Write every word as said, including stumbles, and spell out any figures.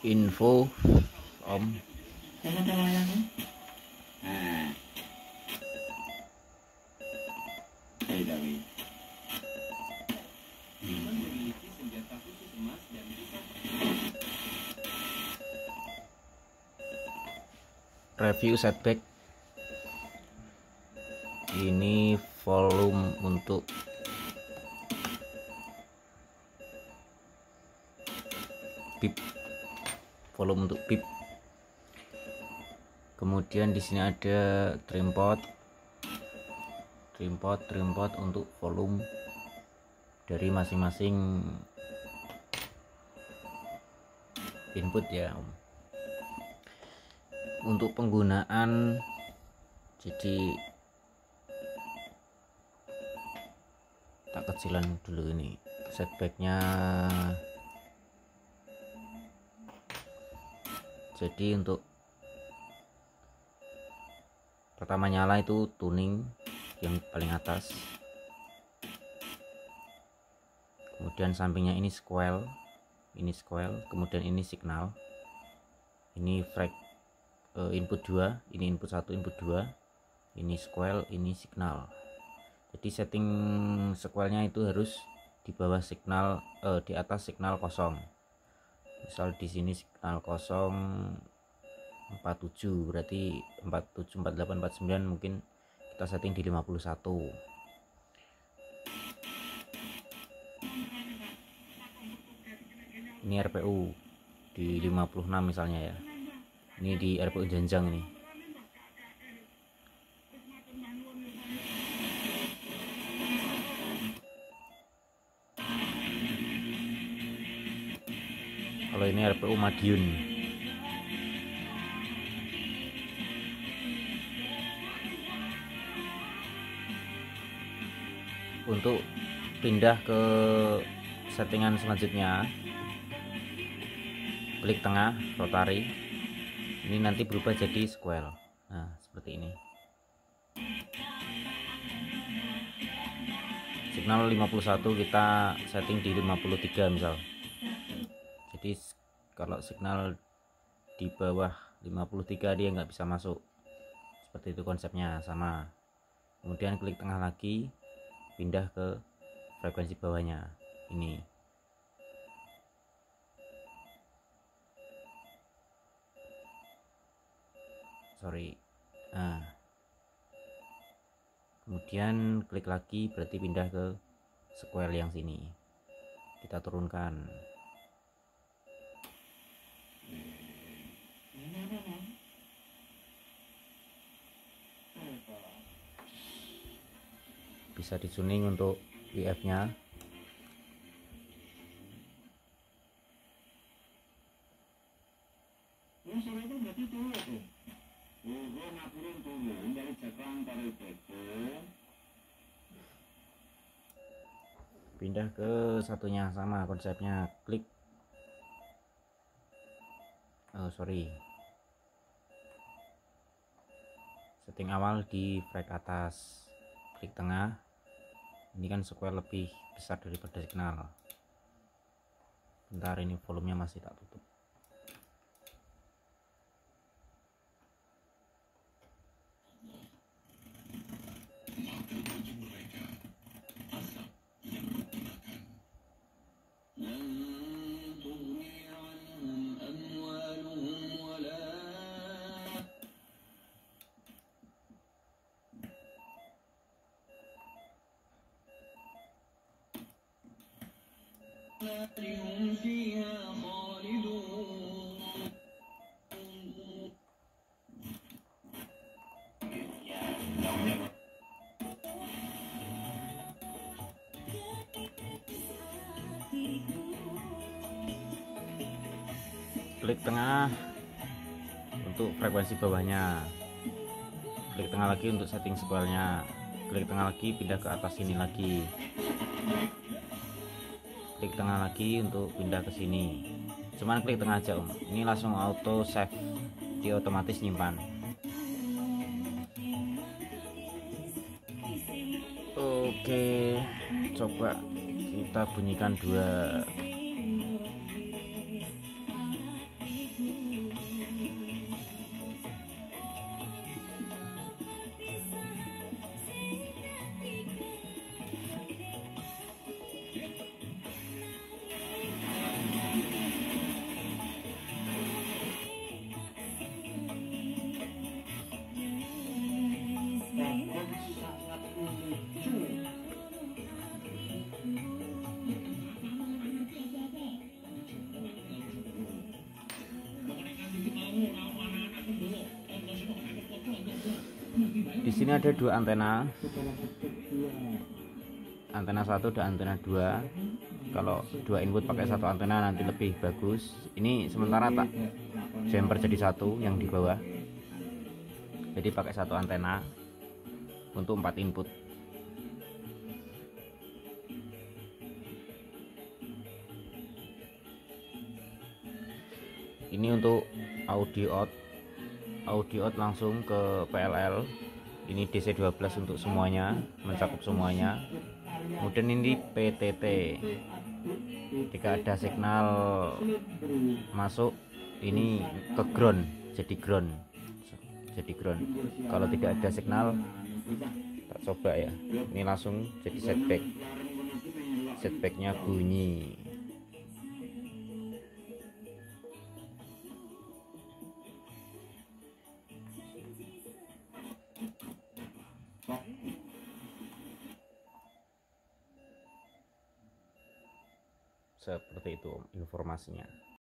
info om. Review setback. Ini volume untuk pip, volume untuk pip. Kemudian di sini ada trim pot, trim pot, trim pot untuk volume dari masing-masing input ya. Untuk penggunaan, jadi tak kecilan dulu ini setbacknya. Jadi untuk pertama nyala itu tuning yang paling atas, kemudian sampingnya ini square, ini square, kemudian ini signal, ini frag uh, input dua, ini input satu, input dua, ini square, ini signal. Jadi setting square-nya itu harus di bawah signal, uh, di atas signal kosong. Misal di sini signal kosong empat puluh tujuh, berarti empat puluh tujuh, empat puluh delapan, empat puluh sembilan mungkin kita setting di lima puluh satu. Ini R P U di lima puluh enam misalnya ya. Ini di R P U Janjang ini. Kalau ini R P U Madiun. Untuk pindah ke settingan selanjutnya, klik tengah, rotary. Ini nanti berubah jadi square. Nah, seperti ini. Signal lima puluh satu kita setting di lima puluh tiga misal. Jadi kalau signal di bawah lima puluh tiga dia nggak bisa masuk. Seperti itu konsepnya, sama. Kemudian klik tengah lagi, pindah ke frekuensi bawahnya. Ini. Sorry. Nah. Kemudian klik lagi, berarti pindah ke square yang sini. Kita turunkan. Bisa dituning untuk W F nya. Pindah ke satunya, sama konsepnya. Klik oh sorry setting awal di frag atas, klik tengah. Ini kan square lebih besar daripada signal. Bentar, ini volumenya masih tak tutup. Klik tengah untuk frekuensi bawahnya, klik tengah lagi untuk setting square-nya, klik tengah lagi, pindah ke atas sini lagi, klik tengah lagi untuk pindah ke sini. Cuman klik tengah aja om, ini langsung auto save, dia otomatis nyimpan. Oke, coba kita bunyikan dua. sini ada dua antena, antena satu dan antena dua. Kalau dua input pakai satu antena nanti lebih bagus. Ini sementara tak jumper jadi satu yang di bawah, jadi pakai satu antena untuk empat input. Ini untuk audio out, audio out langsung ke P L L. Ini D C dua belas untuk semuanya, mencakup semuanya. Kemudian ini P T T, ketika ada signal masuk ini ke ground, jadi ground, jadi ground. Kalau tidak ada signal, tak coba ya, ini langsung jadi setback, setbacknya bunyi. Seperti itu informasinya.